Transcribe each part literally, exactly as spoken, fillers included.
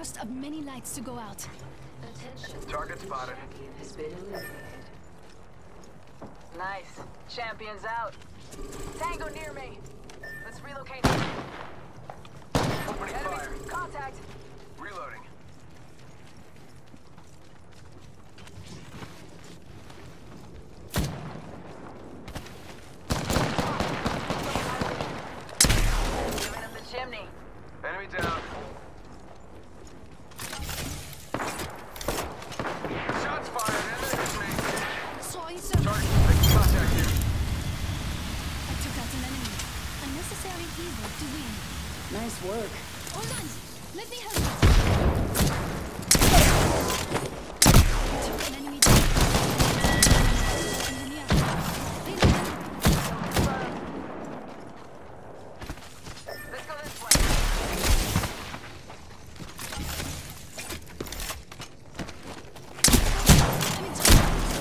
first of many lights to go out. Attention. Target spotted. Champion has been eliminated. Nice. Champion's out. Tango near me. Let's relocate. Opening Enemy fire. contact. Reloading. Giving him the chimney. Enemy down. Shots fired. Enemy hit me. Sorry, sir. Target. Making contact here. I took out an enemy. A necessary evil to win. Nice work. Hold on. Let me help you. I took an enemy down. Engineer. Reload. Let's go this way. I'm in trouble.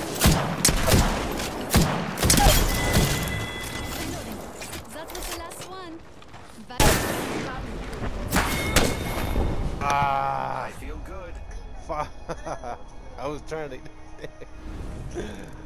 Reloading. That was the last one. Back. Ah, I feel good. fuck. I was trying to.